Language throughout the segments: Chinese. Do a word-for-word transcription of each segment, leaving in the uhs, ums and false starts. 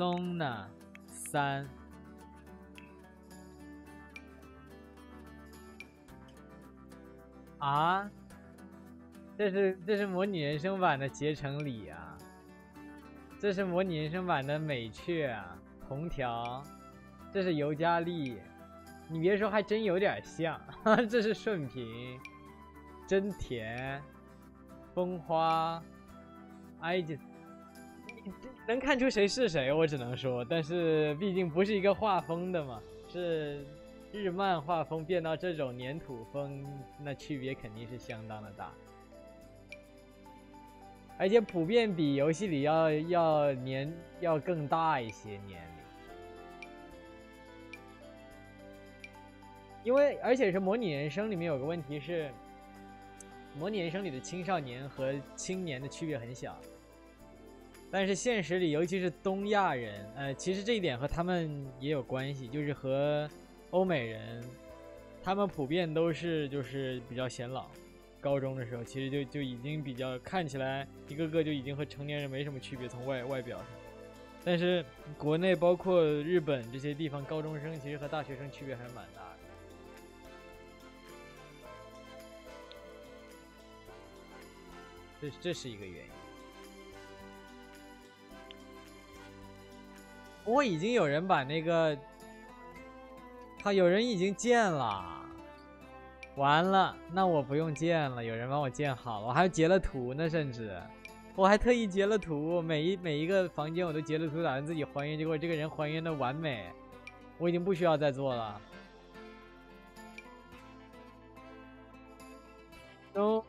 松呢三。啊，这是这是模拟人生版的结成里啊，这是模拟人生版的美雀啊，铜条，这是尤加利，你别说还真有点像，哈哈，这是顺平，真甜，风花，埃及。能看出谁是谁，我只能说，但是毕竟不是一个画风的嘛，是日漫画风变到这种粘土风，那区别肯定是相当的大，而且普遍比游戏里要要年要更大一些年龄，因为而且是模拟人生里面有个问题是，模拟人生里的青少年和青年的区别很小。但是现实里，尤其是东亚人，呃，其实这一点和他们也有关系，就是和欧美人，他们普遍都是就是比较显老，高中的时候其实就就已经比较看起来一个个就已经和成年人没什么区别，从外外表上。但是国内包括日本这些地方，高中生其实和大学生区别还是蛮大的。这这是一个原因。不过已经有人把那个，他有人已经建了，完了，那我不用建了，有人帮我建好了，我还截了图呢，甚至我还特意截了图，每一每一个房间我都截了图，打算自己还原，结果这个人还原的完美，我已经不需要再做了。都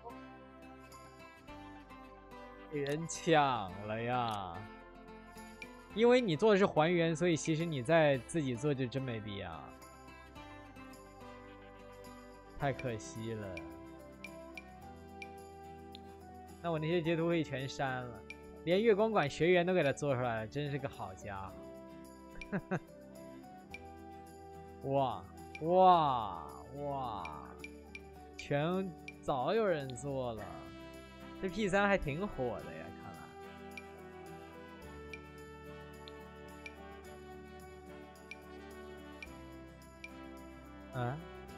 被人抢了呀！因为你做的是还原，所以其实你再自己做就真没必要，太可惜了。那我那些截图可以全删了，连月光馆学员都给他做出来了，真是个好家伙！哇哇哇！全早有人做了，这 P 三还挺火的呀。啊，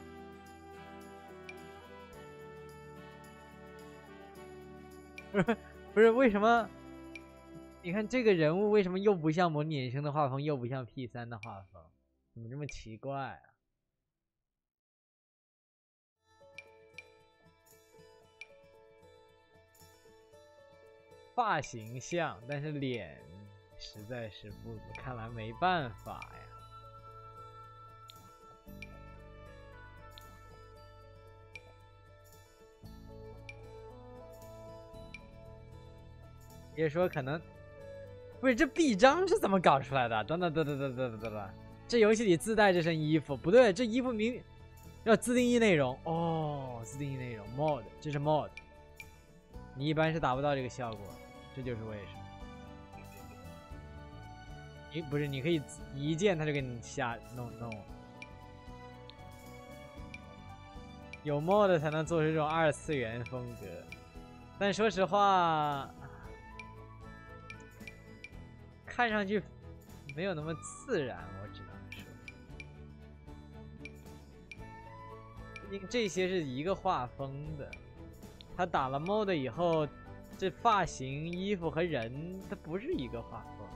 不是不是，为什么？你看这个人物为什么又不像模拟人生的画风，又不像 P 三的画风？怎么这么奇怪啊？发型像，但是脸实在是不，看来没办法呀。别说可能，不是这臂章是怎么搞出来的？等等等等等等等等，这游戏里自带这身衣服，不对，这衣服明要自定义内容哦，自定义内容 mod， 这是 mod， 你一般是达不到这个效果，这就是为什么。你不是你可以一键他就给你瞎弄弄，有 mod 才能做出这种二次元风格，但说实话。看上去没有那么自然，我只能说，毕竟这些是一个画风的。他打了 mod 以后，这发型、衣服和人，它不是一个画风。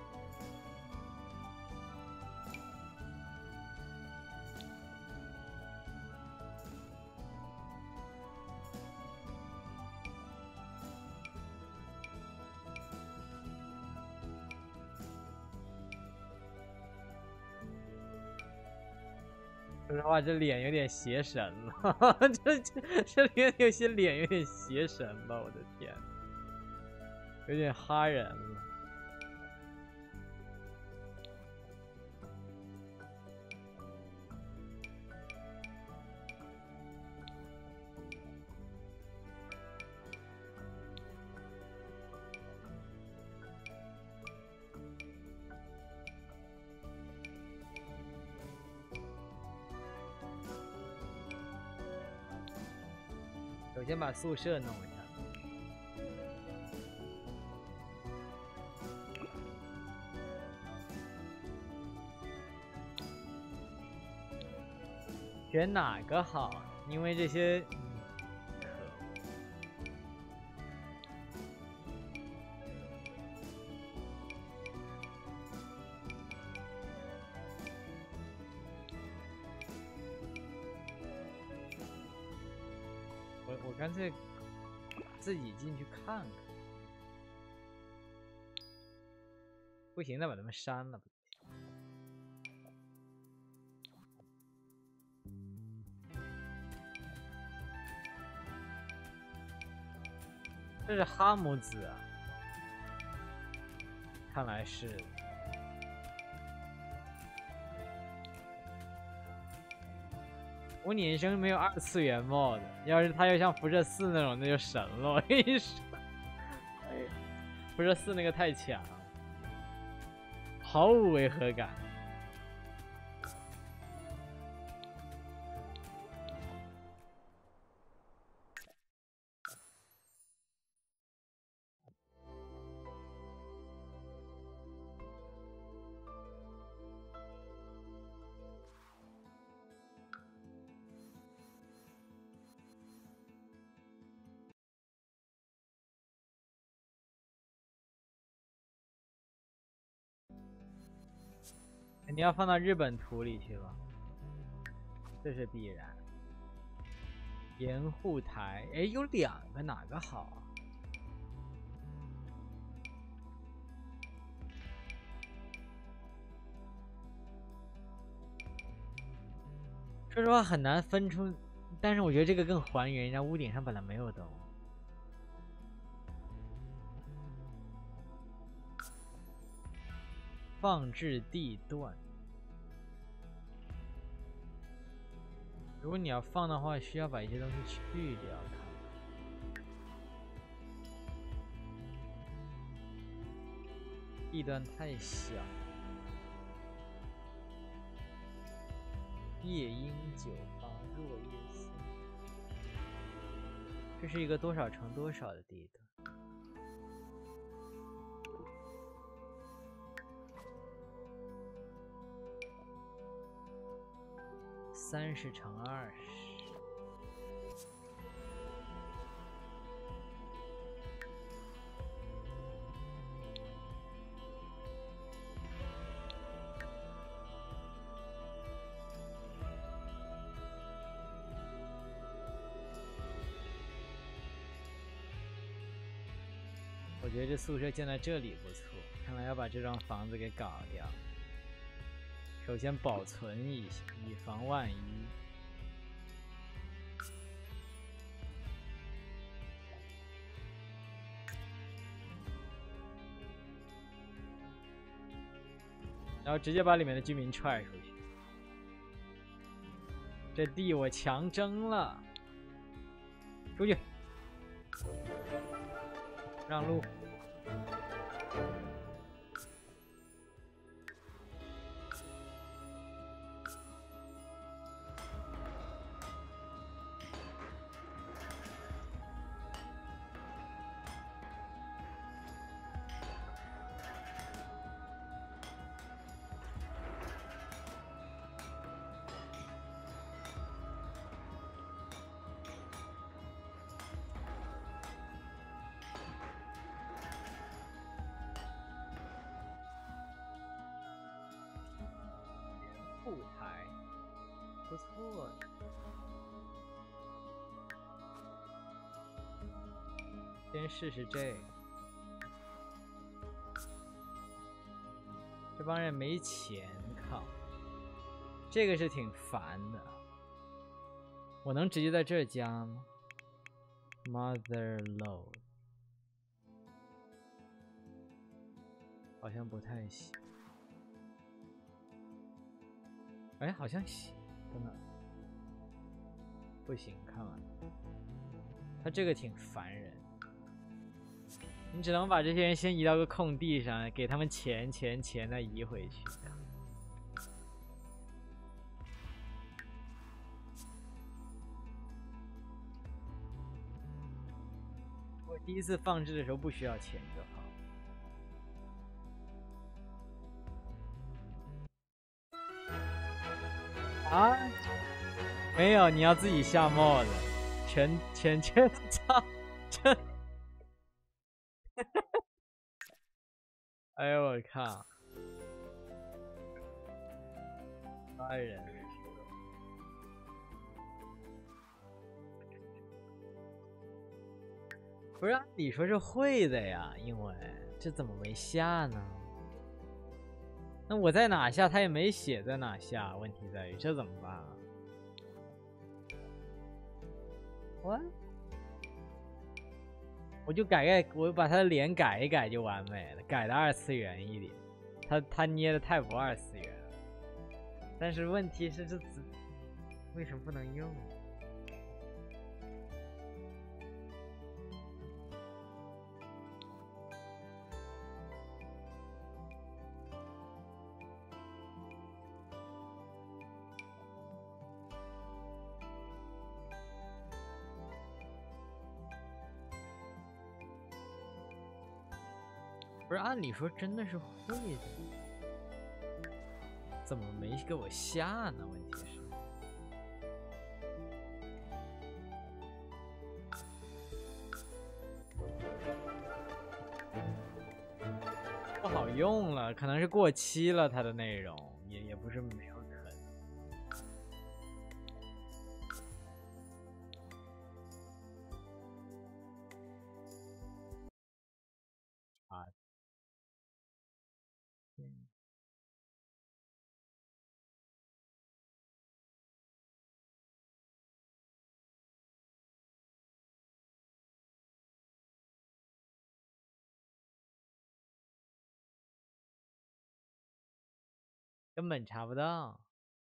说实话，这脸有点邪神了，这这这里面有些脸有点邪神了，我的天，有点哈人了。首先把宿舍弄一下。 选哪个好？因为这些，可我我干脆自己进去看看。不行，再把他们删了。这是哈姆子啊，看来是。模拟人生没有二次元 mod， 要是他要像辐射四那种，那就神了。我跟你说，哎呀，辐射四那个太强了，毫无违和感。你要放到日本图里去了，这是必然。盐户台，哎，有两个，哪个好啊？说实话很难分出，但是我觉得这个更还原，人家屋顶上本来没有灯。放置地段，如果你要放的话，需要把一些东西去掉它。地段太小。夜莺酒吧，落叶森，这是一个多少乘多少的地段。三十乘二十。我觉得这宿舍建在这里不错，看来要把这幢房子给搞掉。首先保存一下，以防万一。然后直接把里面的居民踹出去。这地我强征了，出去，让路。后台不错，先试试这个。这帮人没钱，靠，这个是挺烦的。我能直接在这儿加吗 ？Mother load 好像不太行。哎，好像行，等等，不行，看完了，他这个挺烦人，你只能把这些人先移到个空地上，给他们钱钱钱，再移回去。我第一次放置的时候不需要钱就好。啊！ 没有，你要自己下帽子，全全全操，这，哎呦我靠，杀人！不是，按理说是会的呀，因为这怎么没下呢？那我在哪下，他也没写在哪下，问题在于这怎么办啊？我我就改改，我把他的脸改一改就完美了，改的二次元一点。他他捏的太不二次元了，但是问题是这为什么不能用？不是，按理说真的是会的，怎么没给我下呢？问题是，不好用了，可能是过期了，它的内容也也不是没有可能。啊，嗯，根本查不到。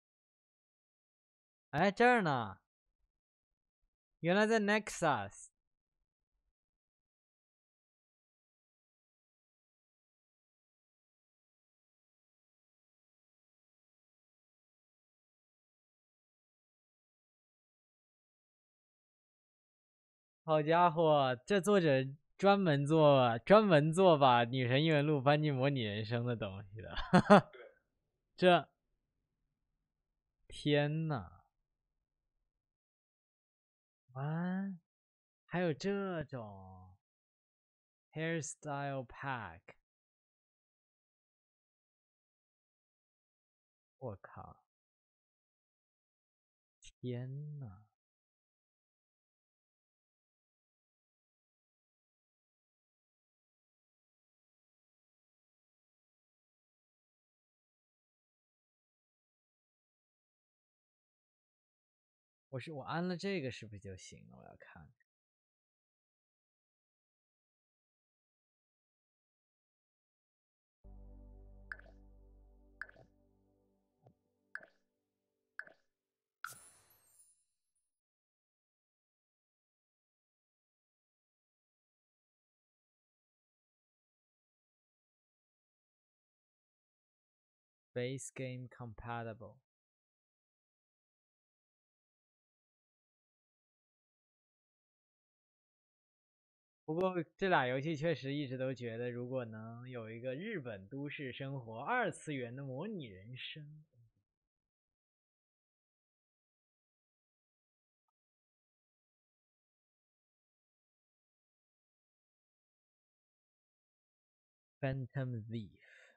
哎，这儿呢，原来在 Nexus。好家伙，这作者专门做专门做把女神异闻录搬进模拟人生的东西的，这天呐，啊，还有这种 hairstyle pack，我靠，天呐！我是我安了这个是不是就行了？我要看 base game compatible。不过这俩游戏确实一直都觉得，如果能有一个日本都市生活二次元的模拟人生。Phantom Thief。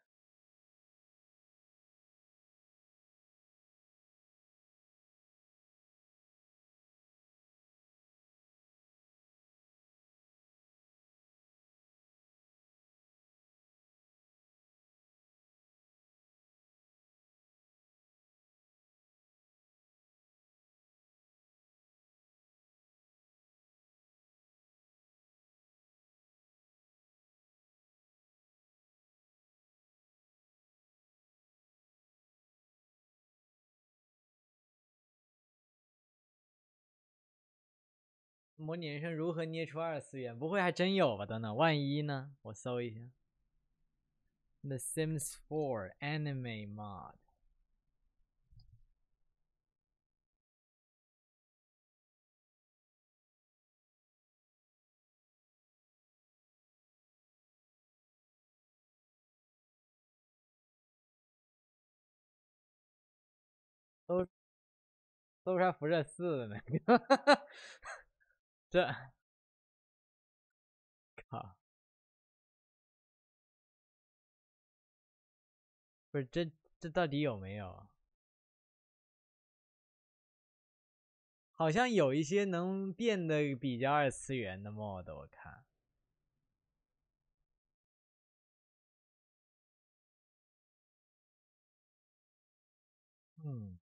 模拟人生如何捏出二次元？不会还真有吧？等等，万一呢？我搜一下，The Sims four Anime Mod。都搜出来辐射四的那个，这，靠，不是这这到底有没有？好像有一些能变得比较二次元的 mod， 我看。嗯。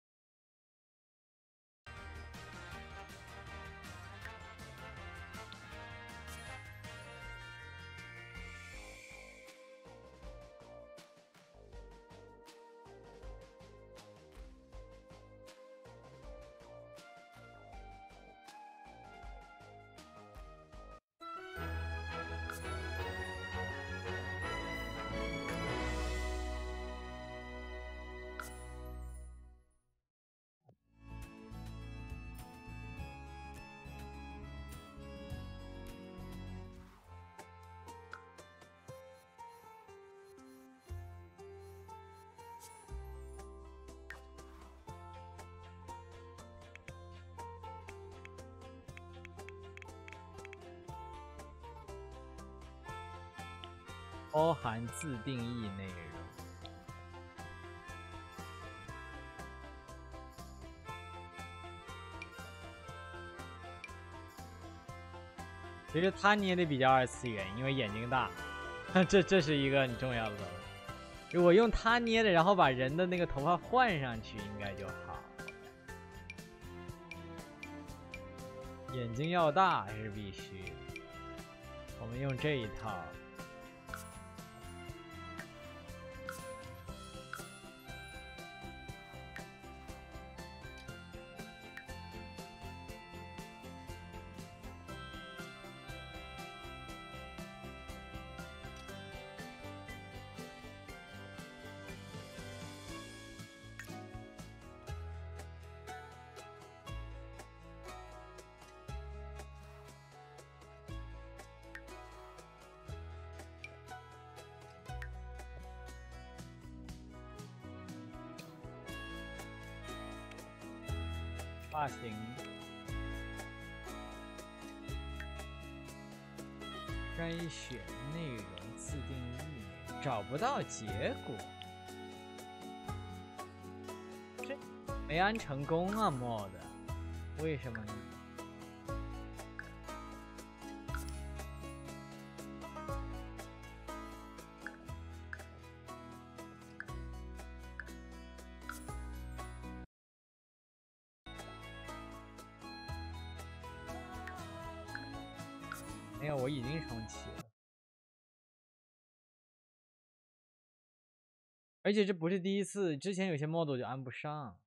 包含自定义内容。其实他捏的比较二次元，因为眼睛大，这这是一个很重要的东西。如果用他捏的，然后把人的那个头发换上去，应该就好。眼睛要大还是必须的。我们用这一套。发型，筛选内容自定义，找不到结果，这没安成功啊 ，mod， 为什么呢？没有，我已经重启了，而且这不是第一次，之前有些 mod 就安不上，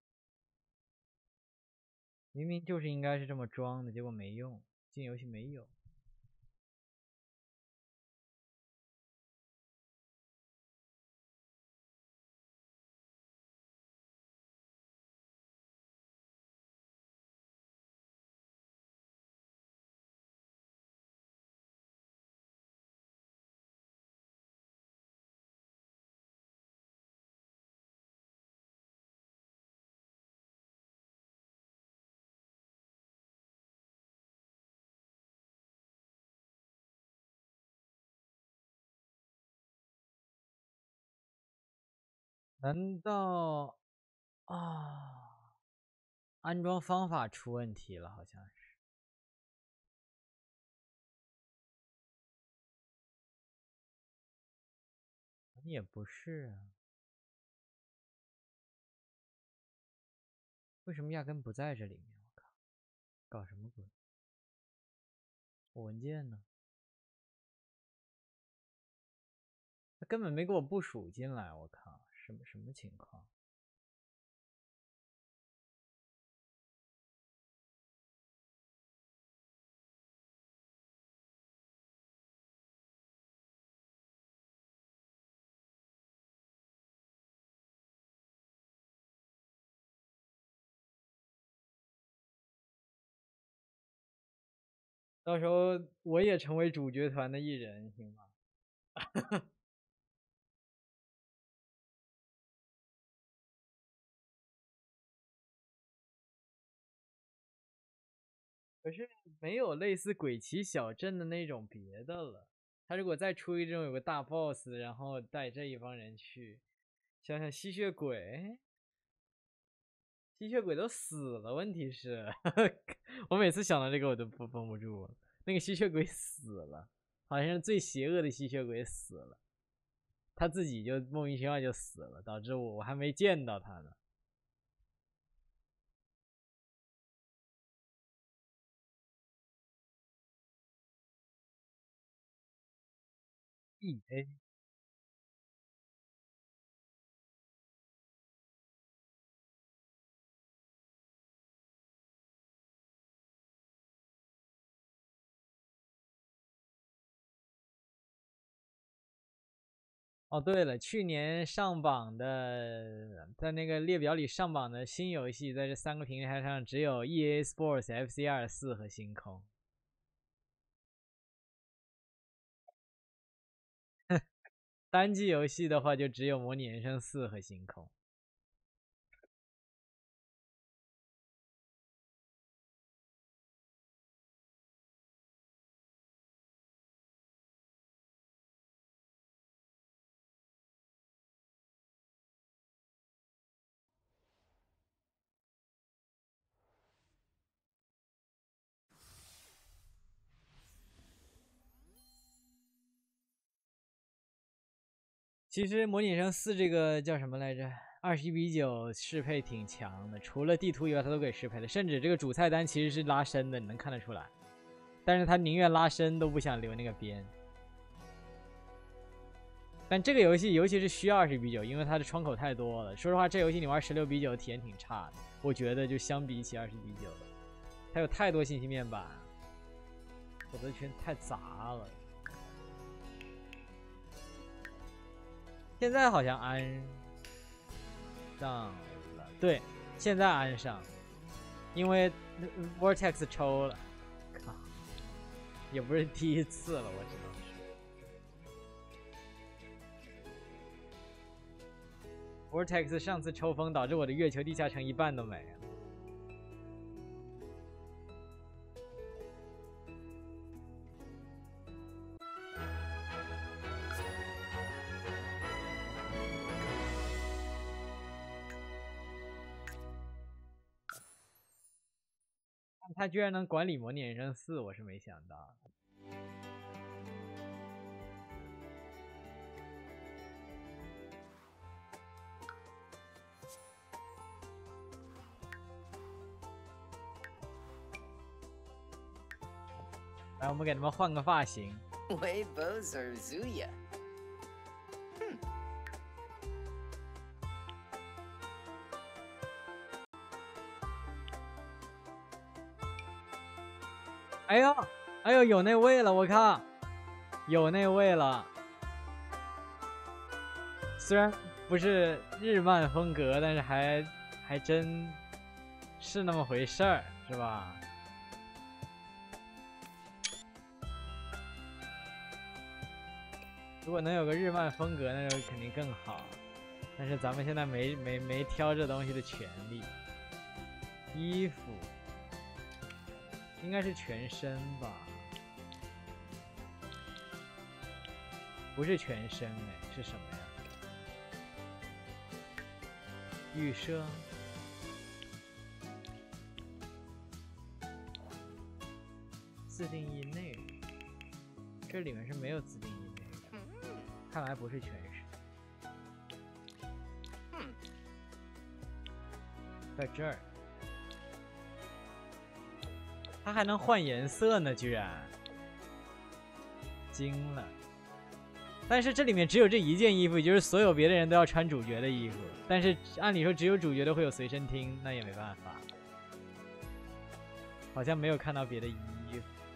明明就是应该是这么装的，结果没用，进游戏没有。难道啊？安装方法出问题了，好像是。也不是啊，为什么压根不在这里面？我靠，搞什么鬼？我文件呢？他根本没给我部署进来，我靠，什么什么情况？到时候我也成为主角团的一人，行吗？ 可是没有类似鬼奇小镇的那种别的了。他如果再出一种有个大 boss， 然后带这一帮人去，想想吸血鬼，吸血鬼都死了，问题是，我每次想到这个我都不绷不住了。那个吸血鬼死了，好像是最邪恶的吸血鬼死了，他自己就莫名其妙就死了，导致我我还没见到他呢。E A 哦，对了，去年上榜的，在那个列表里上榜的新游戏，在这三个平台上只有 E A Sports、F C 二十四和星空。单机游戏的话，就只有模拟人生四和星空。其实模拟人生四这个叫什么来着？二十一比九适配挺强的，除了地图以外，它都给适配的。甚至这个主菜单其实是拉伸的，你能看得出来。但是他宁愿拉伸都不想留那个边。但这个游戏尤其是需要二十一比九，因为它的窗口太多了。说实话，这游戏你玩十六比九体验挺差的，我觉得就相比起二十一比九，它有太多信息面板，否则圈太杂了。现在好像安上了，对，现在安上，因为 Vortex 抽了，靠，也不是第一次了，我只能说。Vortex 上次抽风导致我的月球地下城一半都没了。他居然能管理模拟人生四，我是没想到。来，我们给他们换个发型。哎呦，哎呦，有那位了，我靠，有那位了。虽然不是日漫风格，但是还还真是那么回事儿，是吧？如果能有个日漫风格，那就肯定更好。但是咱们现在没没没挑这东西的权利。衣服应该是全身吧？不是全身哎，是什么呀？预设。自定义内容，这里面是没有自定义内容，看来不是全身。在这儿，它还能换颜色呢，居然惊了！但是这里面只有这一件衣服，也就是所有别的人都要穿主角的衣服。但是按理说只有主角的会有随身听，那也没办法。好像没有看到别的衣服。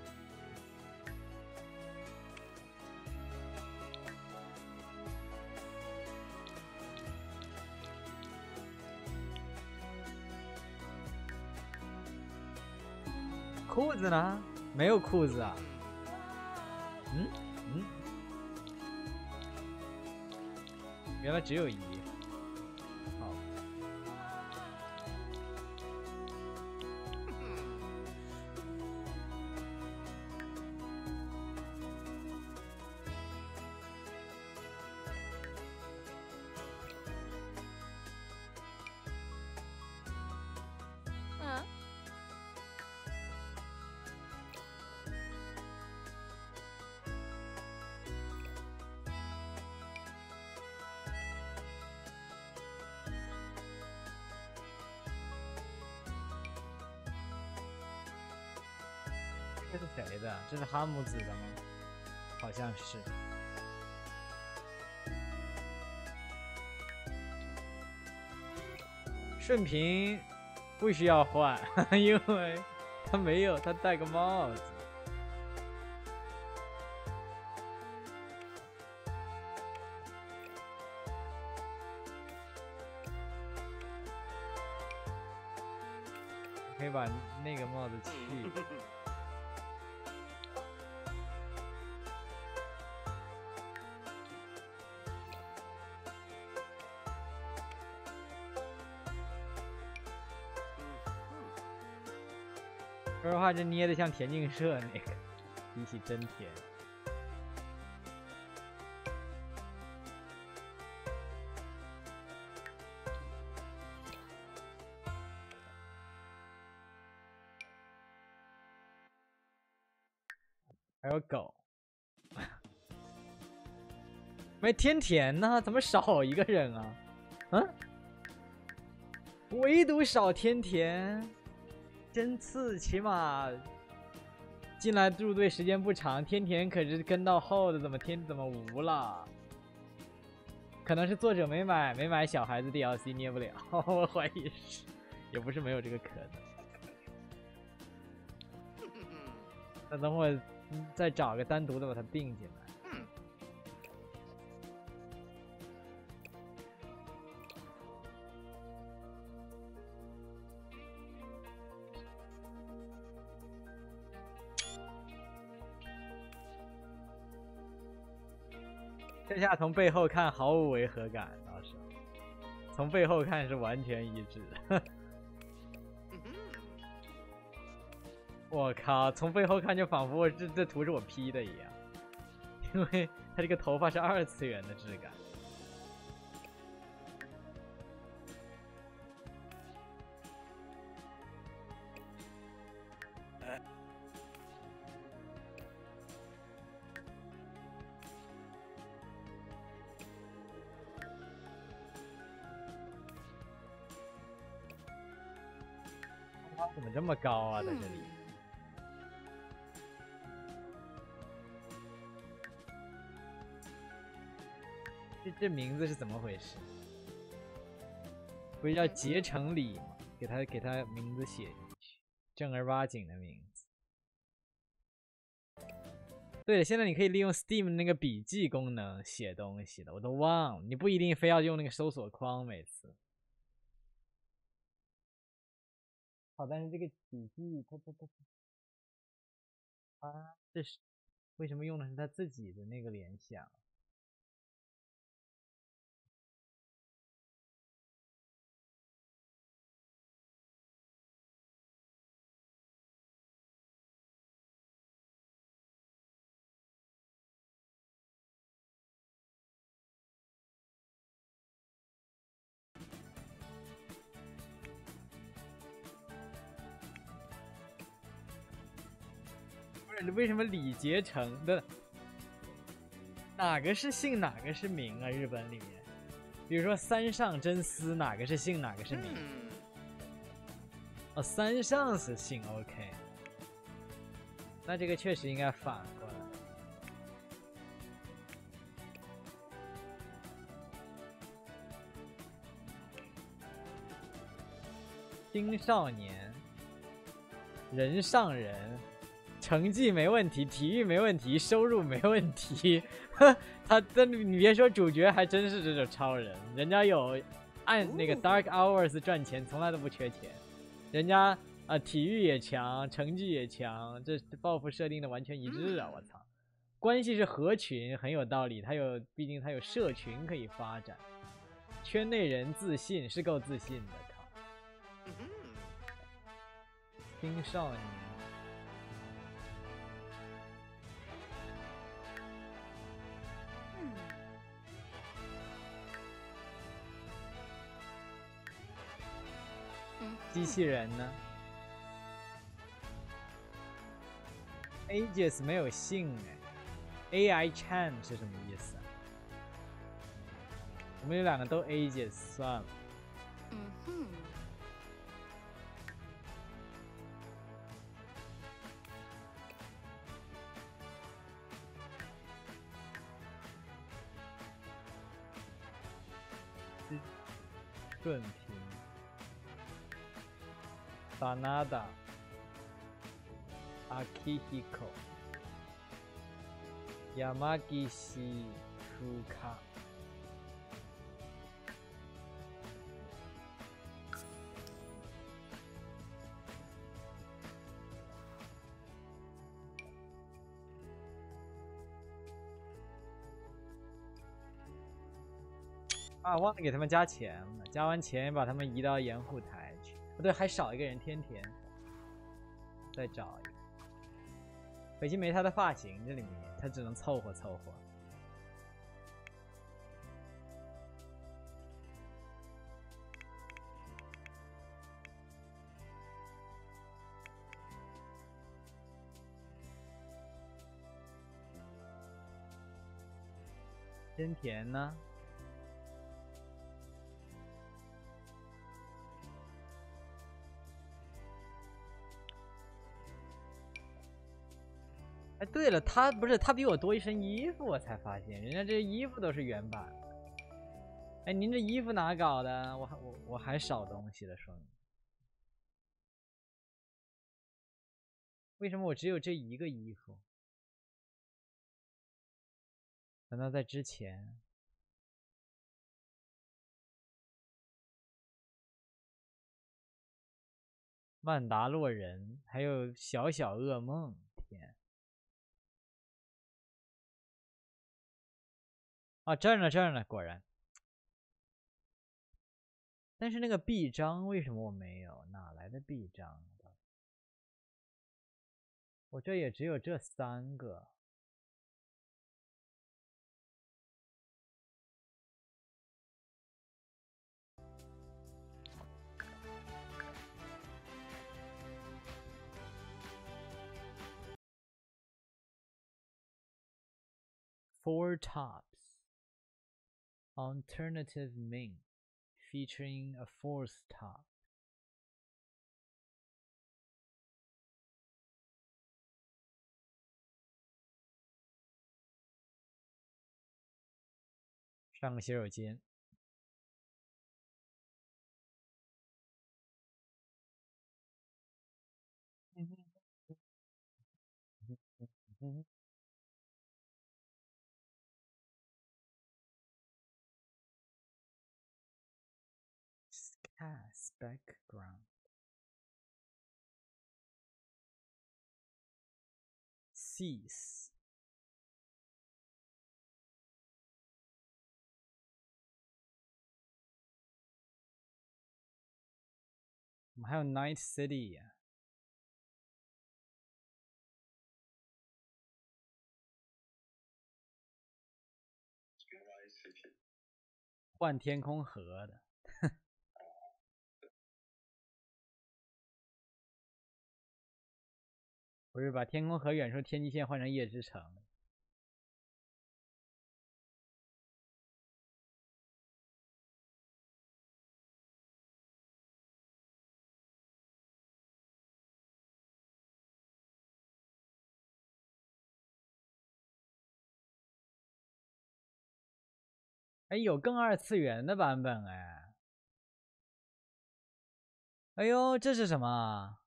裤子呢？没有裤子啊。嗯嗯，原来只有一。好。 这是谁的？这是哈姆子的吗？好像是。顺平不需要换，因为他没有，他戴个帽子。可以把那个帽子去。说实话，这捏的像田径社那个，比起真田。还有狗，没天田呢？怎么少一个人啊？嗯，唯独少天田，真次起码进来入队时间不长，天田可是跟到后的，怎么天怎么无了？可能是作者没买没买小孩子 D L C 捏不了，我怀疑是，也不是没有这个可能。那等会再找个单独的把它并进来。这下从背后看毫无违和感，倒是从背后看是完全一致的。我靠，从背后看就仿佛我这这图是我 P 的一样，因为他这个头发是二次元的质感。怎么这么高啊，在这里？这这名字是怎么回事？不是叫结成礼吗？给他给他名字写进去，正儿八经的名字。对了，现在你可以利用 Steam 那个笔记功能写东西的，我都忘了，你不一定非要用那个搜索框每次。好，但是这个笔记它它它啊，这是为什么用的是他自己的那个联想？为什么李杰成的哪个是姓哪个是名啊？日本里面，比如说三上真司，哪个是姓哪个是名？哦，三上是姓 ，OK， 那这个确实应该反过来。青少年，人上人。成绩没问题，体育没问题，收入没问题。他，但你别说主角还真是这种超人，人家有按那个 Dark Hours 赚钱，从来都不缺钱。人家啊、呃，体育也强，成绩也强，这抱负设定的完全一致啊！我操，关系是合群，很有道理。他有，毕竟他有社群可以发展。圈内人自信是够自信的，靠。青少年。机器人呢 ？Aegis 没有姓哎 ，A I Chan 是什么意思啊？我们有两个都 Aegis 算了。嗯哼。 顺平 ，Sanada Akihiko Yamagishi Fuka。啊，忘了给他们加钱了，加完钱把他们移到盐户台去。不对，还少一个人，天田。再找一个。北京没他的发型，这里面他只能凑合凑合。天田呢？哎，对了，他不是他比我多一身衣服，我才发现，人家这衣服都是原版。哎，您这衣服哪搞的？我还我我还少东西了，说明。为什么我只有这一个衣服？难道在之前？曼达洛人，还有小小噩梦，天！啊，这儿呢，这儿呢，果然。但是那个臂章为什么我没有？哪来的臂章？我这也只有这三个。Four tops. Alternative Ming, featuring a fourth top. 上个洗手间。Cast background. Cease. 我们还有 Night City 呀、啊。换天空河的。不是把天空河远处天际线换成夜之城。哎，有更二次元的版本哎！哎呦，这是什么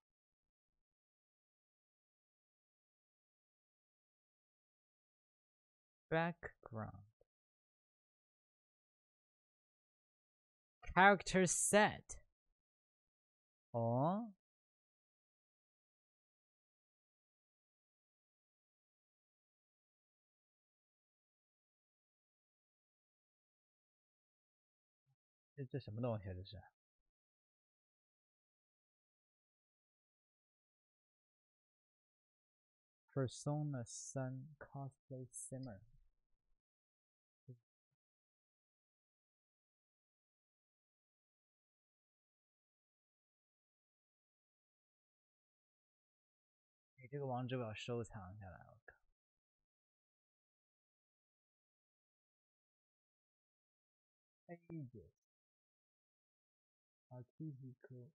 ？Background character set。哦，这这什么东西啊？这是？ Persona 三 Cosplay Simmer。你这个网址我要收藏下来，我靠。Ages。Artificial。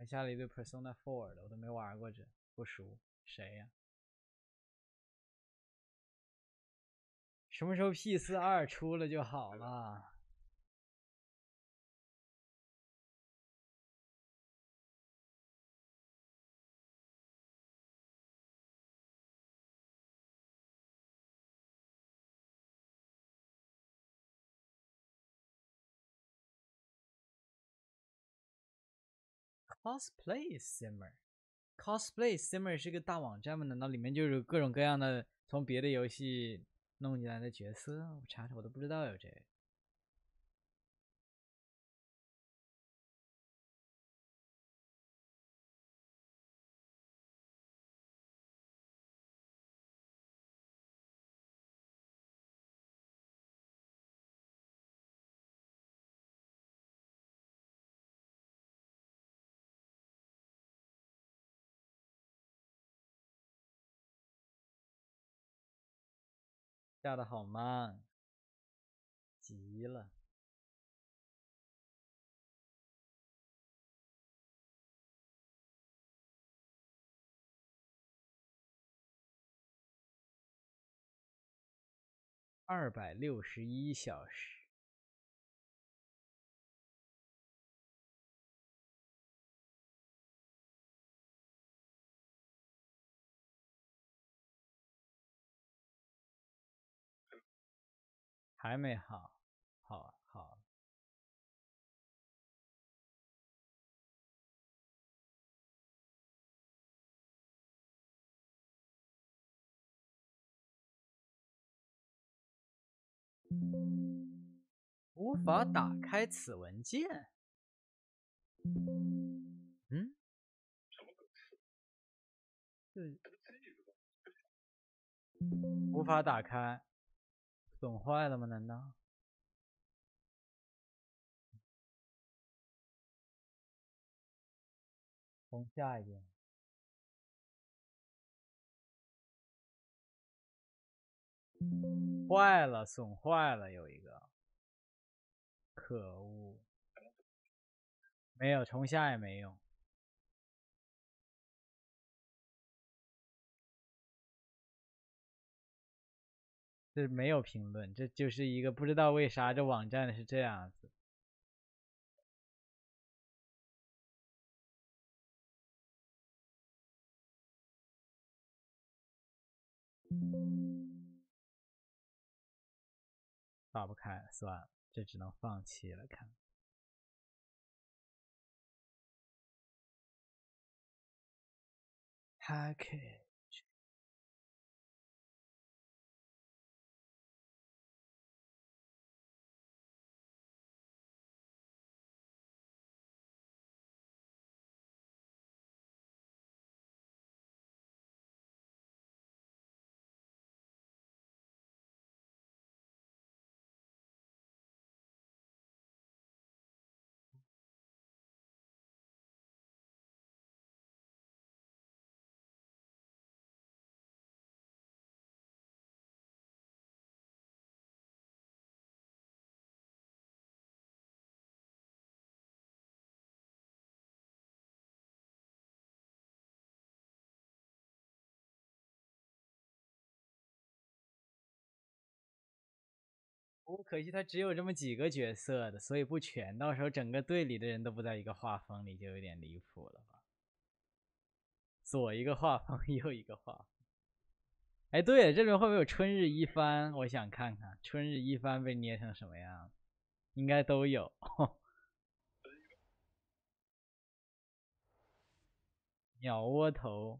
还下了一堆 Persona 四的，我都没玩过这，不熟。谁呀？什么时候 P 四 二出了就好了。Cosplay Simmer，Cosplay Simmer 是个大网站吗？难道里面就是各种各样的从别的游戏弄进来的角色？我查查，我都不知道有这个。下的好慢，急了。二百六十一小时，还没好，好好。无法打开此文件。嗯？是无法打开，损坏了吗？难道？从下一遍。坏了，损坏了，有一个。可恶！没有，重下也没用。这没有评论，这就是一个不知道为啥这网站是这样子。打不开，算了，这只能放弃了。看。Package。不过可惜他只有这么几个角色的，所以不全，到时候整个队里的人都不在一个画风里，就有点离谱了吧？左一个画风，右一个画风。哎，对了，这轮会不会有春日一番？我想看看春日一番被捏成什么样，应该都有。鸟窝头。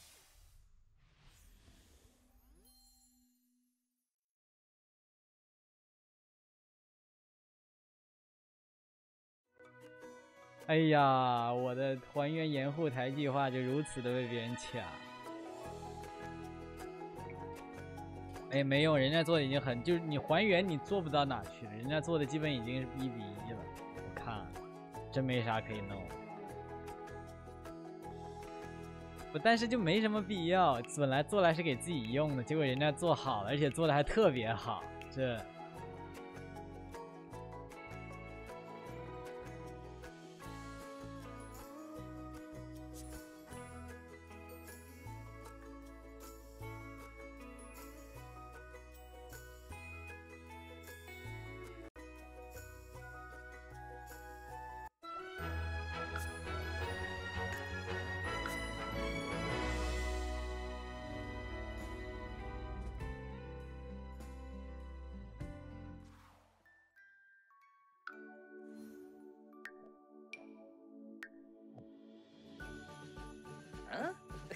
哎呀，我的还原盐护台计划就如此的被别人抢。哎，没用，人家做的已经很，就是你还原你做不到哪去了，人家做的基本已经是一比一了。我看，真没啥可以弄。不，但是就没什么必要，本来做来是给自己用的，结果人家做好了，而且做的还特别好，这。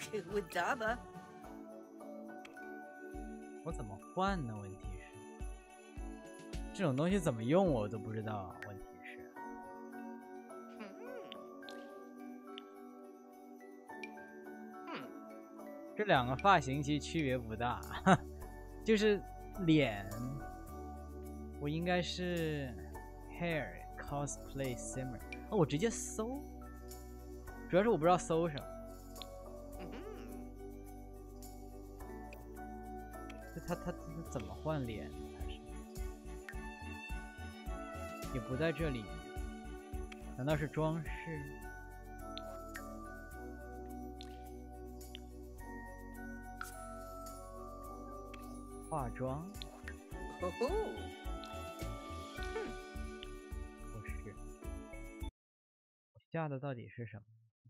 我怎么换呢？问题是，这种东西怎么用我都不知道。问题是，这两个发型其实区别不大，就是脸，我应该是 hair cosplay simmer。哦，我直接搜，主要是我不知道搜什么。他他他怎么换脸？还是也不在这里？难道是装饰？化妆？不是，我下的到底是什么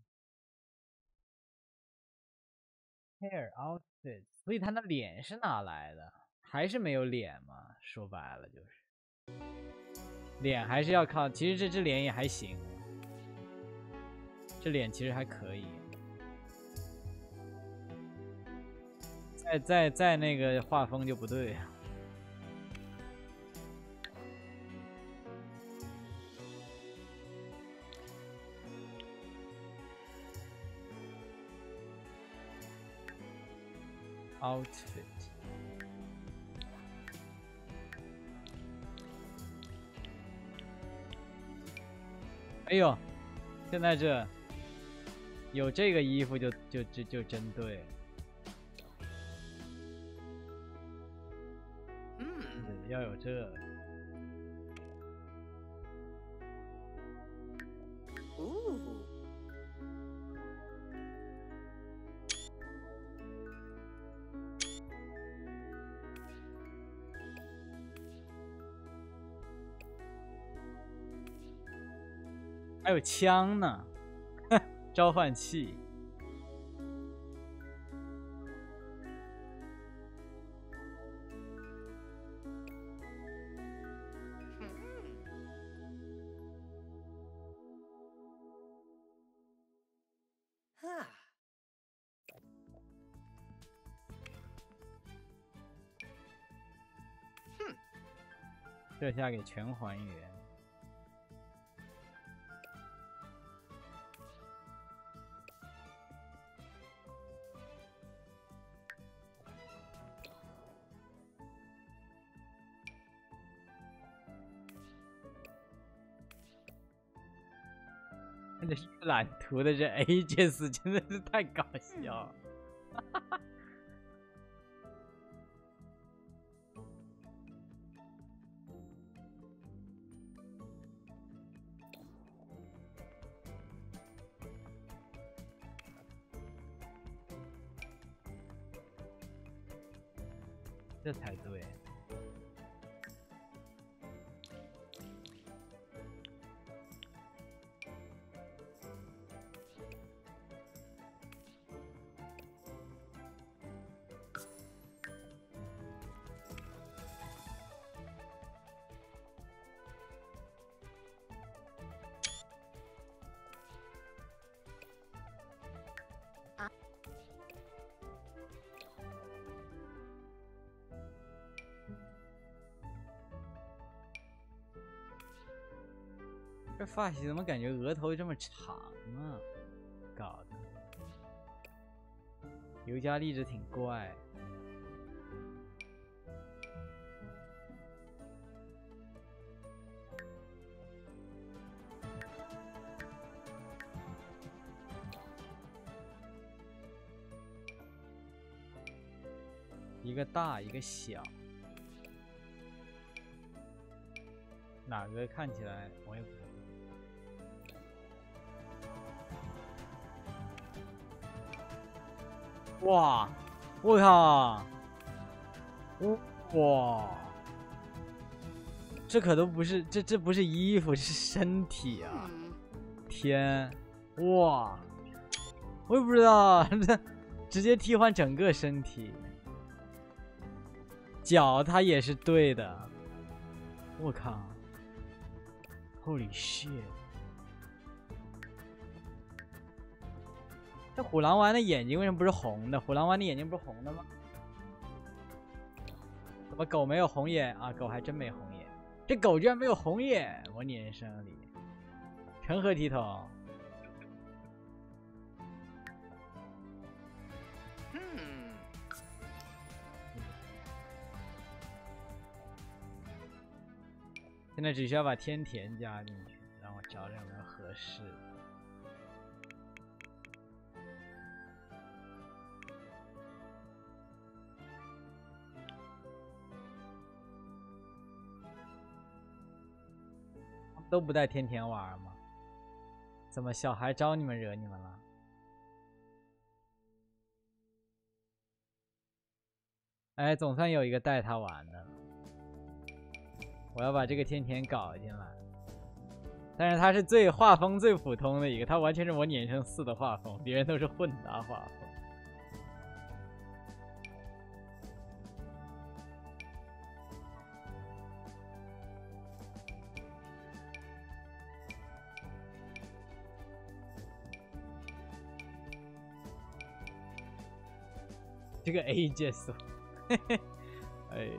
？Hair outfit。所以他的脸是哪来的？还是没有脸嘛？说白了就是，脸还是要靠。其实这只脸也还行，这脸其实还可以。再再再那个画风就不对。Outfit。哎呦，现在这有这个衣服就就就就真对。嗯，要有这个。哦。还有枪呢，召唤器。这下给全还原。这预览图的这 Aegis 真的是太搞笑了。这才对。这发型怎么感觉额头这么长啊？搞的，尤加利这挺怪。一个大，一个小，哪个看起来我也不知道。哇！我靠！哇！这可都不是，这这不是衣服，这是身体啊！天！哇！我也不知道，这直接替换整个身体。脚它也是对的。我靠 ！Holy shit！ 这虎狼丸的眼睛为什么不是红的？虎狼丸的眼睛不是红的吗？怎么狗没有红眼啊？狗还真没红眼，这狗居然没有红眼！模拟人生里，成何体统？ 嗯。 现在只需要把天田加进去，让我找找有没有合适。都不带天天玩吗？怎么小孩招你们惹你们了？哎，总算有一个带他玩的了。我要把这个天天搞进来。但是他是最画风最普通的一个，他完全是模拟人生四的画风，别人都是混搭画风。这个 A 解锁，嘿嘿，哎呀，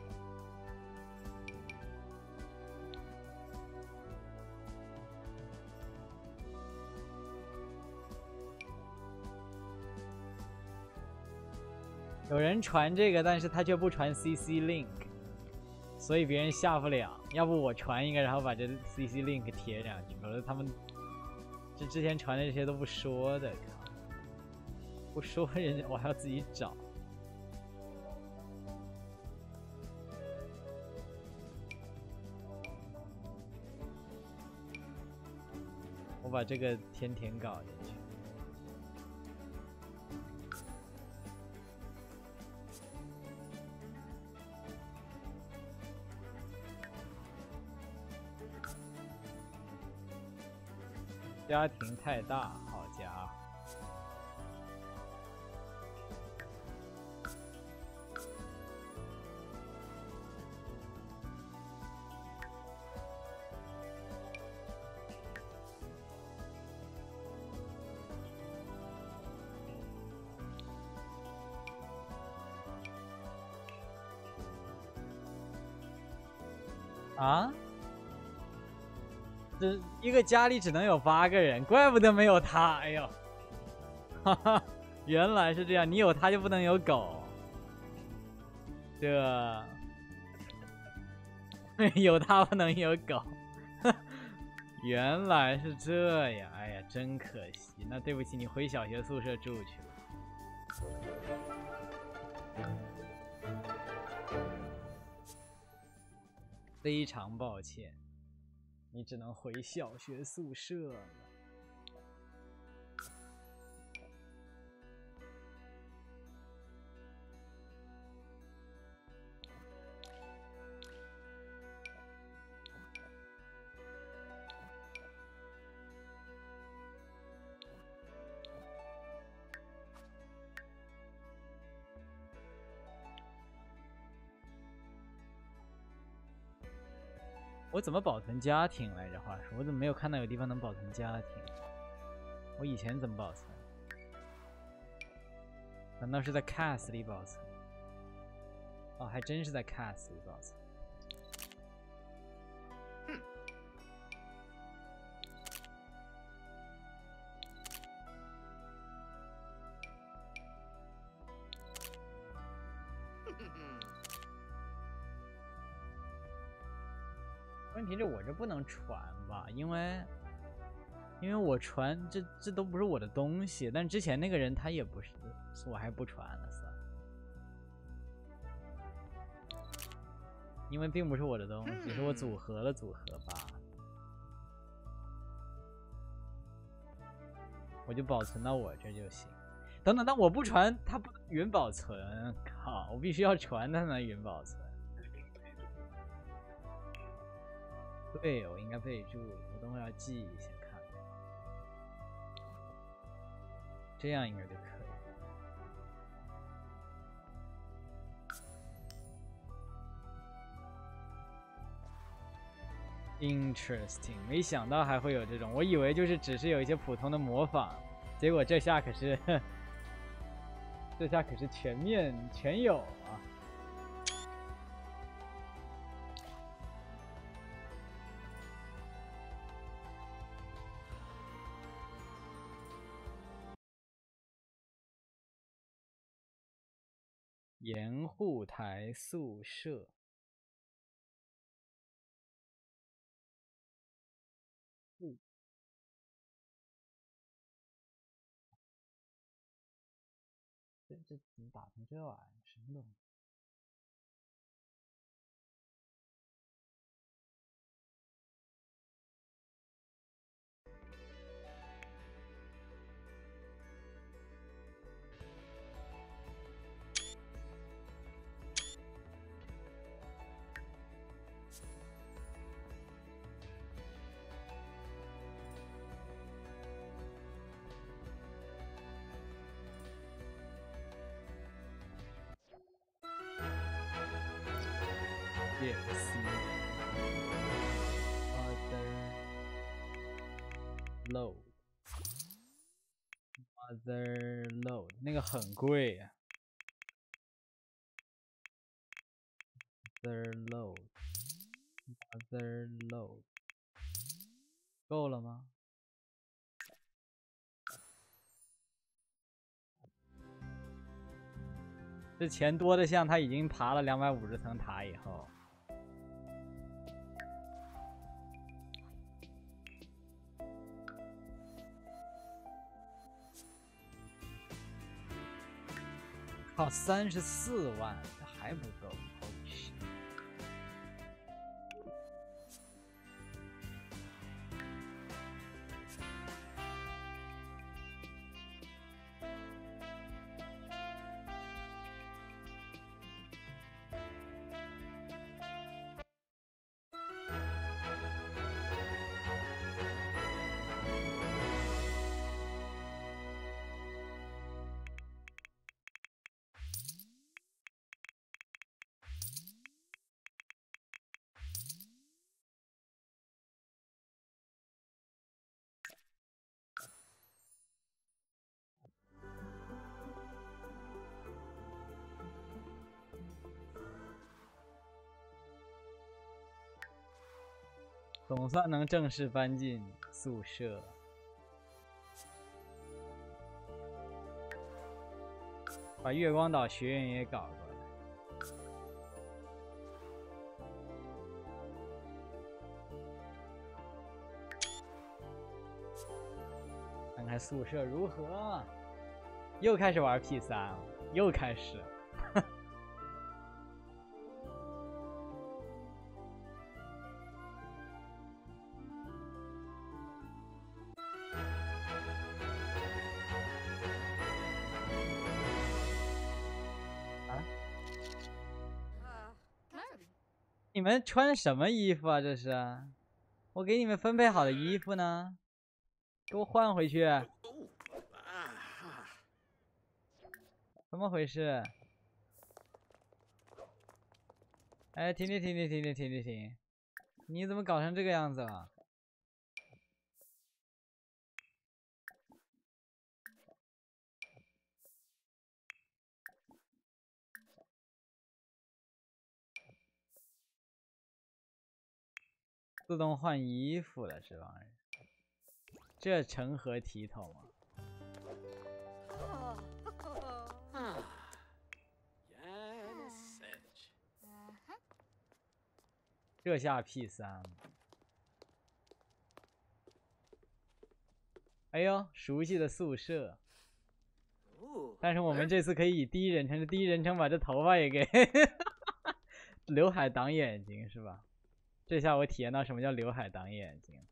有人传这个，但是他却不传 C C link， 所以别人下不了。要不我传一个，然后把这 C C link 贴上去，否则他们这之前传的这些都不说的。不说人家，我还要自己找。我把这个天天搞进去。家庭太大，好家伙！啊？这一个家里只能有八个人，怪不得没有他。哎呦，哈哈，原来是这样，你有他就不能有狗。这有他不能有狗，原来是这样。哎呀，真可惜。那对不起，你回小学宿舍住去了。非常抱歉，你只能回小学宿舍了。我怎么保存家庭来着？话说，我怎么没有看到有地方能保存家庭？我以前怎么保存？难道是在 cast 里保存？哦，还真是在 cast 里保存。问题是我这不能传吧？因为，因为我传这这都不是我的东西。但之前那个人他也不是，我还不传了算了。因为并不是我的东西，是我组合了组合吧。我就保存到我这就行。等等，但我不传，它不能云保存。靠，我必须要传它才能云保存。对，我应该备注，我等会要记一下看，这样应该就可以。Interesting， 没想到还会有这种，我以为就是只是有一些普通的模仿， 结果这下可是，这下可是全面全有啊！盐户台宿舍。嗯。这这怎么打成这玩意儿？什么东西？也行。Other load。Other load 那个很贵呀、啊。Other load。Other load。够了吗？这钱多的像他已经爬了两百五十层塔以后。靠，三十四万，这还不够。总算能正式搬进宿舍。把月光岛学院也搞过来。看看宿舍如何？又开始玩 P 三了，又开始。你们穿什么衣服啊？这是，我给你们分配好的衣服呢，给我换回去。怎么回事？哎，停停停停停停停停停！你怎么搞成这个样子了？自动换衣服了，这帮人，这成何体统啊！这下 P 三，哎呦，熟悉的宿舍。但是我们这次可以以第一人称的第一人称把这头发也给刘海挡眼睛是吧？这下我体验到什么叫刘海挡眼睛。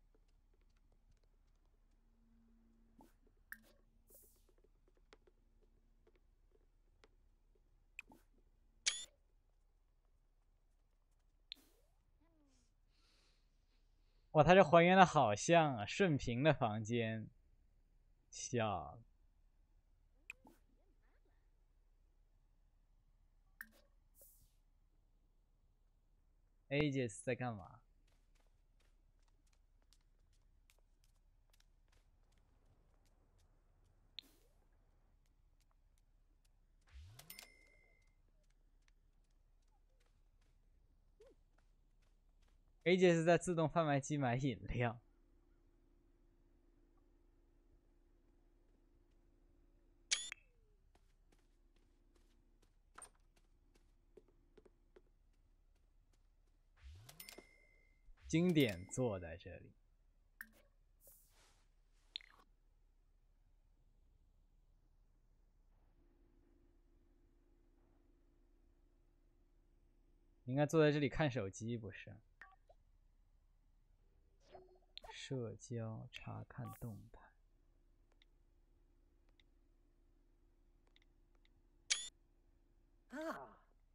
哇，它这还原的好像啊，顺平的房间，笑。Aegis 在干嘛？ A J 是在自动贩卖机买饮料。经典坐在这里。应该坐在这里看手机，不是？社交查看动态。啊！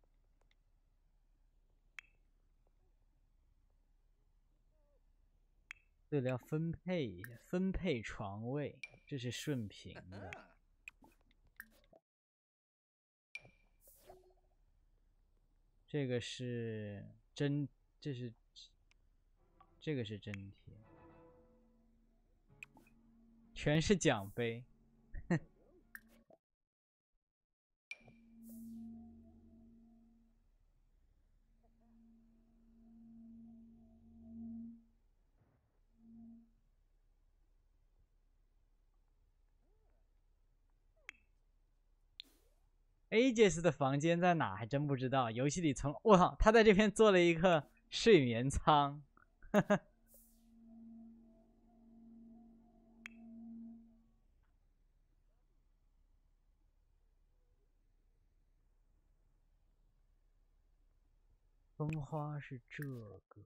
对了，要分配一下，分配床位，这是顺平的。这个是真，这是这个是真贴，全是奖杯。A J S 的房间在哪？还真不知道。游戏里从我靠，他在这边做了一个睡眠舱。呵呵。风花是这个。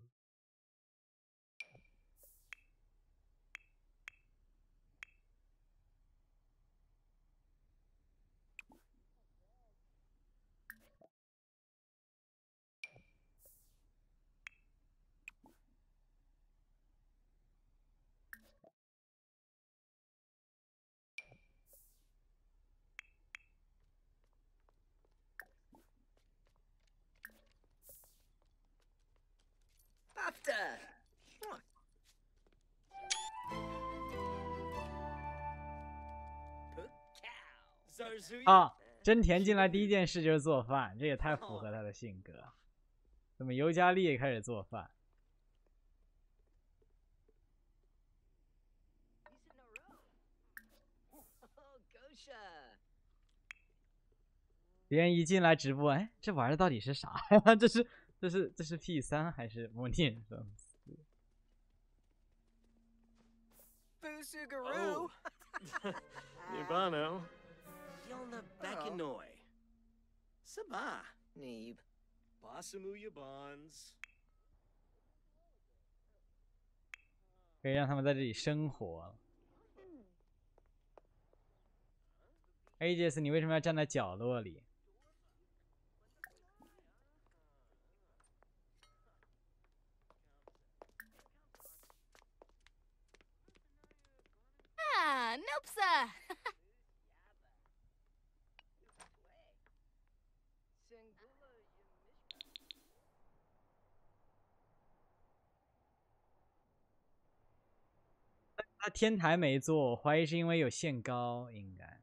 啊，真田进来第一件事就是做饭，这也太符合他的性格。怎么尤加利也开始做饭？别人一进来直播，哎，这玩意儿到底是啥呀？这是这是这是 P 三还是模拟人生四？ 哦Nibano. Yelna Bekinoy. Sabah. Neeb. Basamuya Bonds. 可以让他们在这里生活。A J S， 你为什么要站在角落里？ 啊 ，Nope，sir。他天台没做，我怀疑是因为有限高，应该。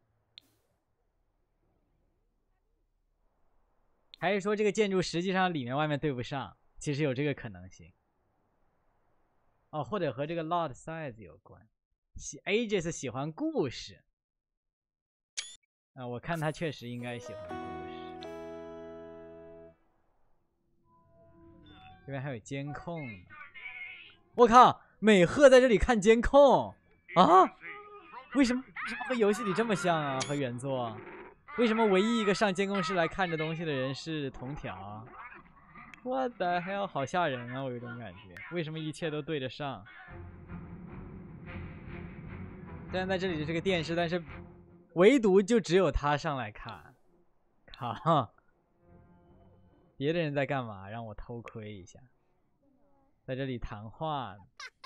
还是说这个建筑实际上里面外面对不上？其实有这个可能性。哦，或者和这个 lot size 有关。喜 A J S 喜欢故事。啊，我看他确实应该喜欢故事。这边还有监控呢。我靠，美赫在这里看监控啊？为什么？为什么和游戏里这么像啊？和原作？为什么唯一一个上监控室来看着东西的人是铜条？我的 hell， 好吓人啊！我有种感觉，为什么一切都对得上？虽然在这里是个电视，但是唯独就只有他上来看。靠！别的人在干嘛？让我偷窥一下。在这里谈话。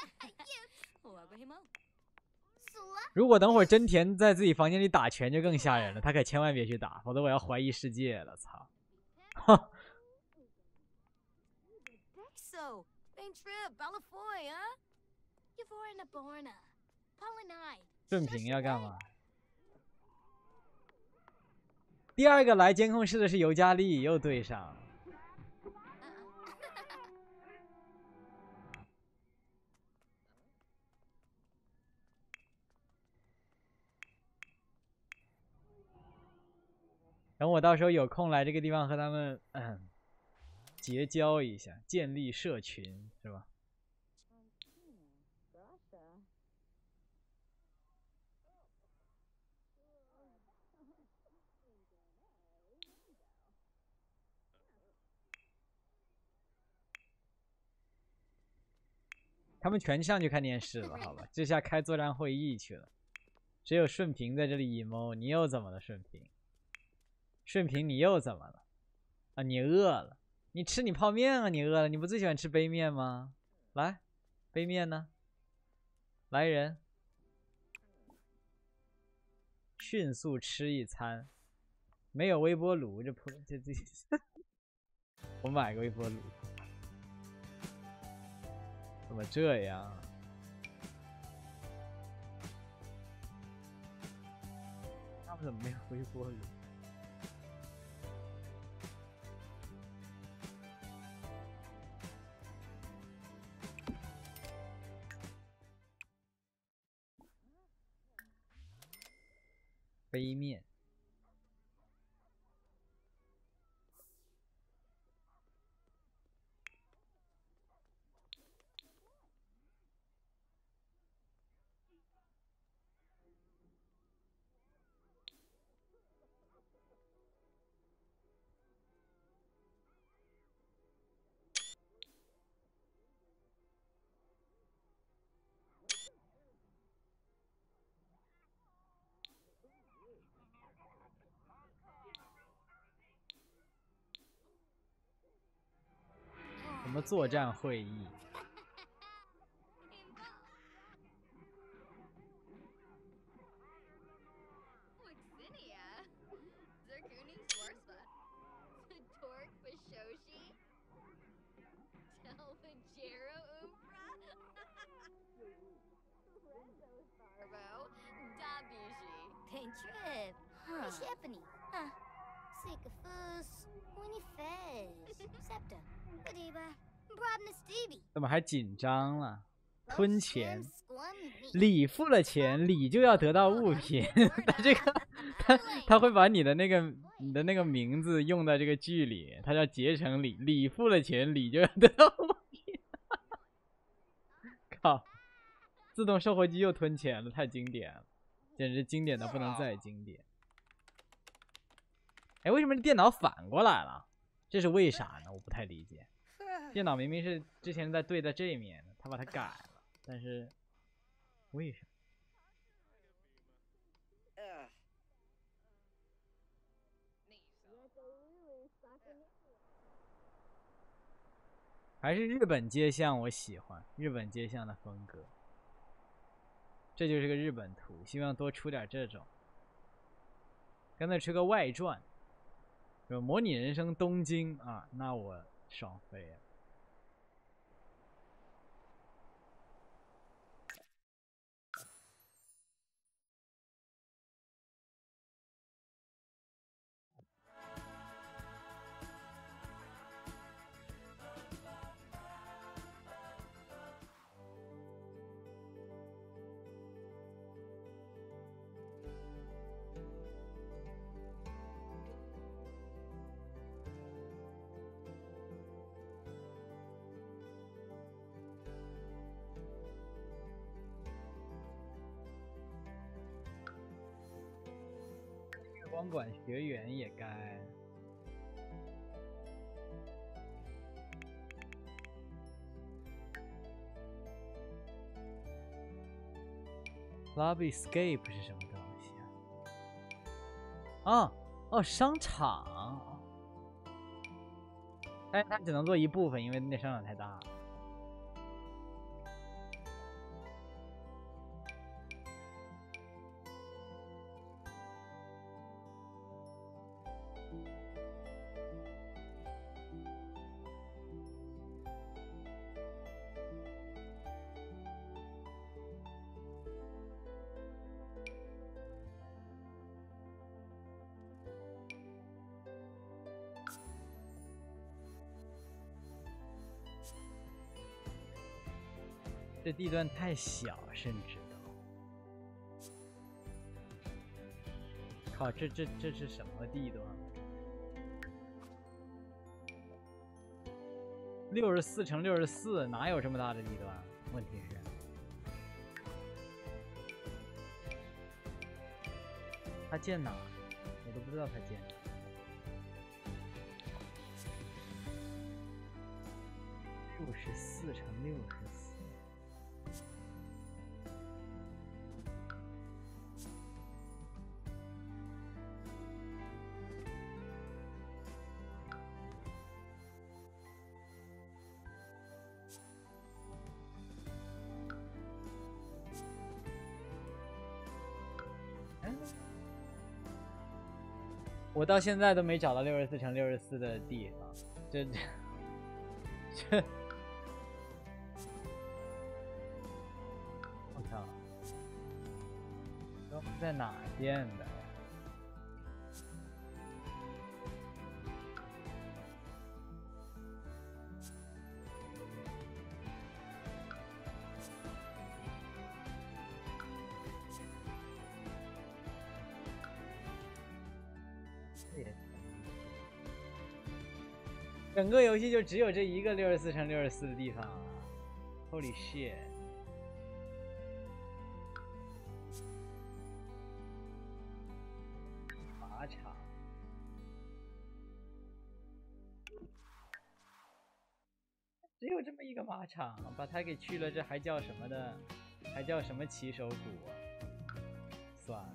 如果等会儿真田在自己房间里打拳就更吓人了，他可千万别去打，否则我要怀疑世界了。操！哈。顺平要干嘛？第二个来监控室的是尤加利，又对上了。 等我到时候有空来这个地方和他们嗯结交一下，建立社群，是吧？他们全上去看电视了，好吧？这下开作战会议去了。只有顺平在这里 emo， 你又怎么了，顺平？顺平，你又怎么了？啊，你饿了？你吃你泡面啊！你饿了？你不最喜欢吃杯面吗？来，杯面呢？来人，迅速吃一餐。没有微波炉，这扑这这，我买个微波炉。怎么这样？他们怎么没有微波炉？杯面。什么作战会议？怎么还紧张了？吞钱，李付了钱，李就要得到物品。他这个，他他会把你的那个你的那个名字用在这个剧里，他叫结成李，李付了钱，李就要得到物品。靠！自动售货机又吞钱了，太经典了，简直经典的不能再经典。哎，为什么这电脑反过来了？这是为啥呢？我不太理解。电脑明明是之前在对在这面的，他把它改了，但是为什么？还是日本街巷，我喜欢日本街巷的风格。这就是个日本图，希望多出点这种。干脆出个外传，有模拟人生东京啊，那我爽飞了。光管学员也该。Lobby Escape 是什么东西啊？啊哦，商场。但是它只能做一部分，因为那商场太大了。这地段太小，甚至都靠，这这这是什么地段？ 六十四乘六十四哪有这么大的地段？问题是，他建哪？我都不知道他建哪。六十四乘六十四。 我到现在都没找到六十四乘六十四的地方，这这这，我操，都在哪建的？整个游戏就只有这一个六十四乘六十四的地方啊 ！Holy shit！ 马场，只有这么一个马场，把它给去了，这还叫什么的？还叫什么骑手谷啊？算了。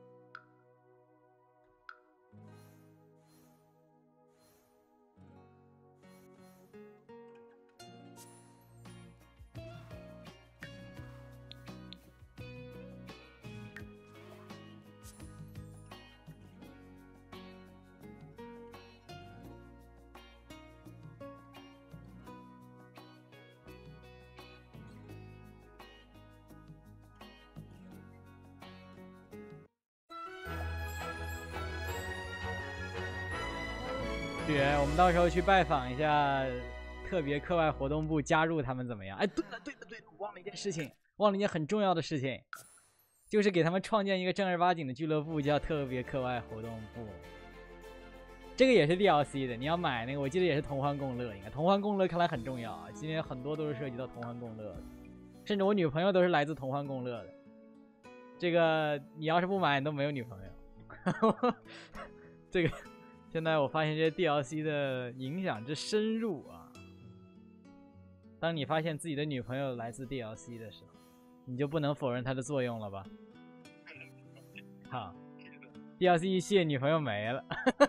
对，我们到时候去拜访一下特别课外活动部，加入他们怎么样？哎，对了，对了，对了，我忘了一件事情，忘了一件很重要的事情，就是给他们创建一个正儿八经的俱乐部，叫特别课外活动部。这个也是 D L C 的，你要买那个，我记得也是同欢共乐，应该同欢共乐看来很重要啊。今天很多都是涉及到同欢共乐的，甚至我女朋友都是来自同欢共乐的。这个你要是不买，你都没有女朋友。这个。 现在我发现这些 D L C 的影响之深入啊！当你发现自己的女朋友来自 D L C 的时候，你就不能否认它的作用了吧？好 ，D L C 一卸，女朋友没了，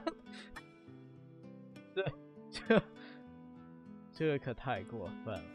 这这这可太过分了。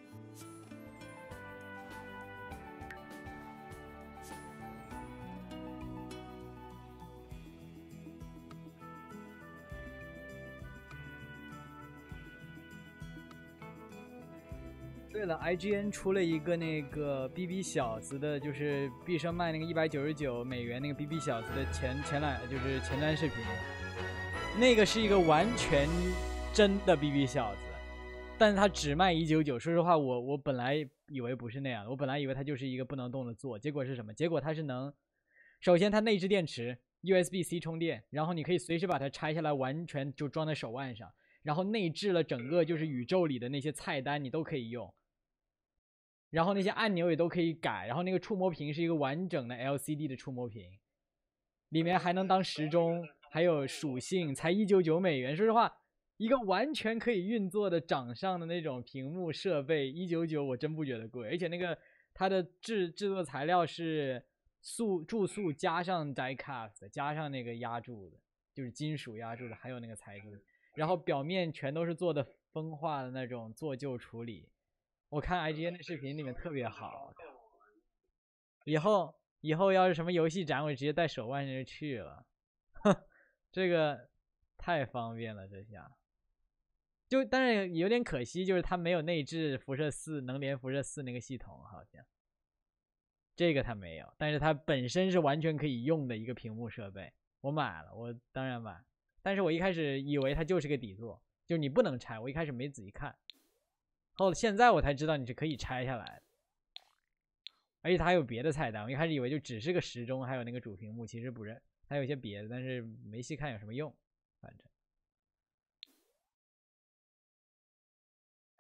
对了 ，I G N 出了一个那个 B B 小子的，就是毕生卖那个一百九十九美元那个 B B 小子的前前览，就是前瞻视频，那个是一个完全真的 B B 小子，但是他只卖一九九。说实话，我我本来以为不是那样的，我本来以为它就是一个不能动的座，结果是什么？结果它是能，首先它内置电池 ，U S B C 充电，然后你可以随时把它拆下来，完全就装在手腕上，然后内置了整个就是宇宙里的那些菜单，你都可以用。 然后那些按钮也都可以改，然后那个触摸屏是一个完整的 L C D 的触摸屏，里面还能当时钟，还有属性，才一九九美元。说实话，一个完全可以运作的掌上的那种屏幕设备，一九九我真不觉得贵。而且那个它的制制作材料是塑注塑加上 die cast 加上那个压铸的，就是金属压铸的，还有那个材质，然后表面全都是做的风化的那种做旧处理。 我看 I G N 的视频里面特别好，以后以后要是什么游戏展，我直接带手腕就去了，哼，这个太方便了，这下就但是有点可惜，就是它没有内置辐射四能连辐射四那个系统，好像这个它没有，但是它本身是完全可以用的一个屏幕设备，我买了，我当然买，但是我一开始以为它就是个底座，就是你不能拆，我一开始没仔细看。 后现在我才知道你是可以拆下来的，而且它还有别的菜单。我一开始以为就只是个时钟，还有那个主屏幕，其实不是，还有一些别的，但是没细看有什么用。反正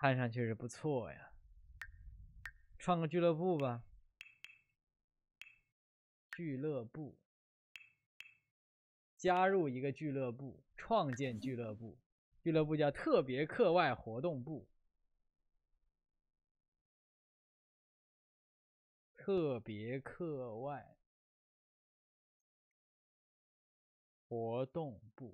看上去是不错呀。创个俱乐部吧。俱乐部，加入一个俱乐部，创建俱乐部。俱乐部叫特别课外活动部。特别课外活动部。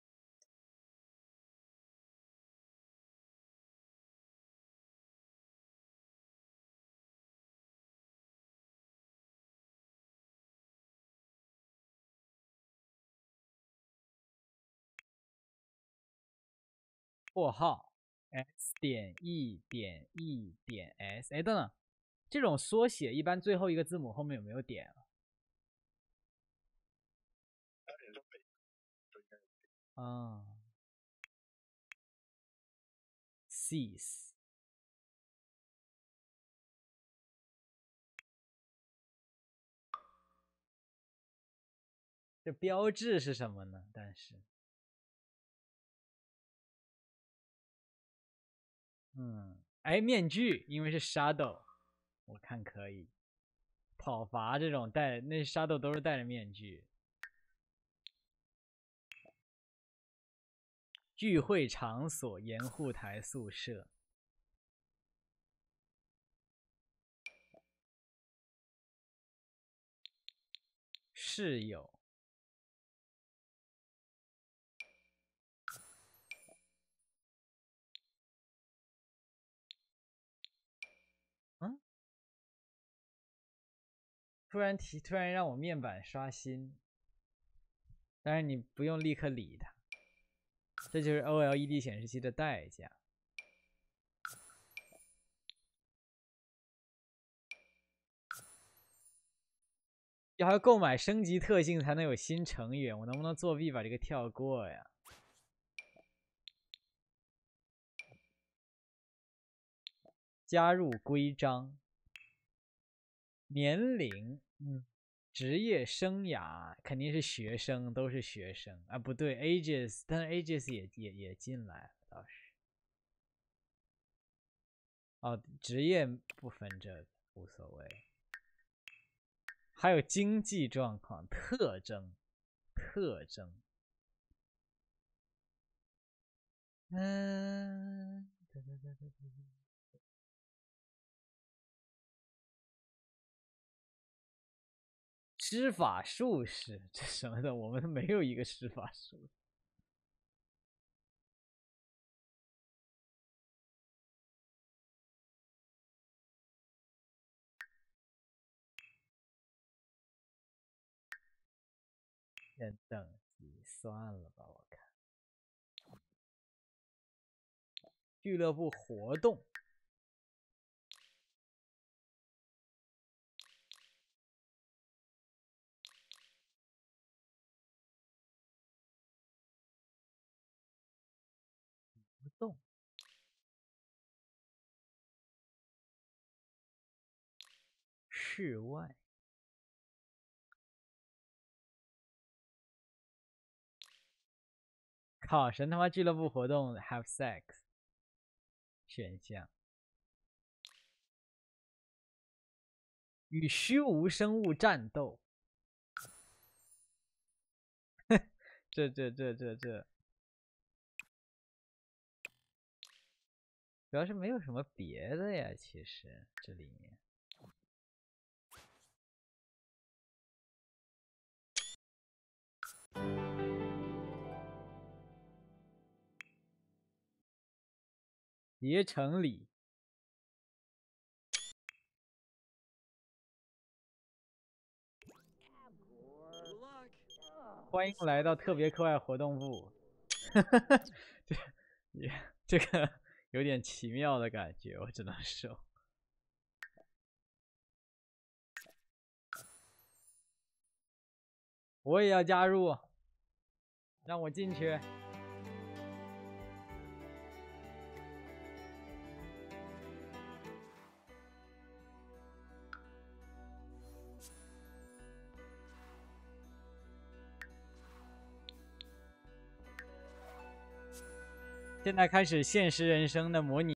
括号 s 点 e 点 e 点 s， 哎，等等，这种缩写一般最后一个字母后面有没有点啊？啊 ，cease。这标志是什么呢？但是，嗯，哎，面具，因为是 shadow， 我看可以。讨伐这种戴那 shadow 都是戴着面具。聚会场所，盐户台宿舍。室友。嗯？突然提，突然让我面板刷新，但是你不用立刻理它，这就是 O L E D 显示器的代价。要购买升级特性才能有新成员，我能不能作弊把这个跳过呀？加入规章。年龄，嗯，职业生涯肯定是学生，都是学生啊，不对 ，ages， 但是 ages 也也也进来了，倒是。哦，职业不分这个，无所谓。还有经济状况、特征、特征。嗯，施法术士，这什么的，我们没有一个施法术士。先等级算了吧，我看。俱乐部活动。活动。室外。靠，神他妈俱乐部活动 have sex 选项。与虚无生物战斗。这这这这这，主要是没有什么别的呀，其实这里面。结成里。欢迎来到特别课外活动部。这也这个有点奇妙的感觉，我只能说。我也要加入，让我进去。现在开始现实人生的模拟。